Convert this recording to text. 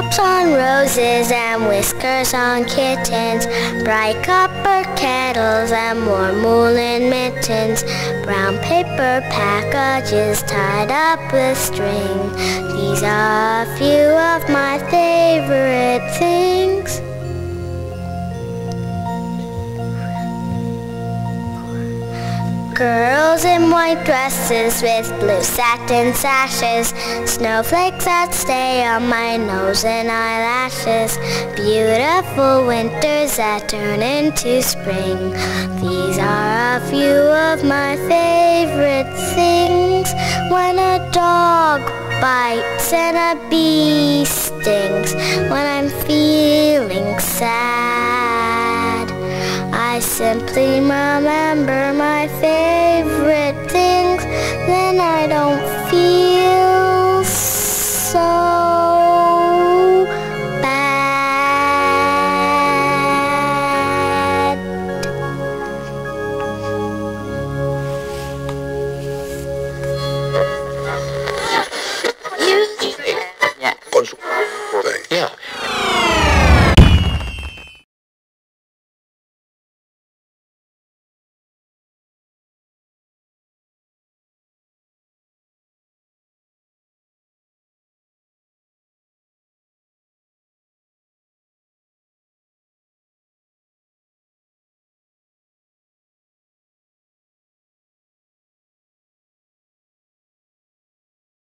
Raindrops on roses and whiskers on kittens, bright copper kettles and warm woolen mittens, brown paper packages tied up with string. These are a few of my favorite things. Girls in white dresses with blue satin sashes, snowflakes that stay on my nose and eyelashes, beautiful winters that turn into spring. These are a few of my favorite things. When a dog bites and a bee stings, when I'm feeling sad, I simply remember my favorite things, then I don't feel so bad. Yeah.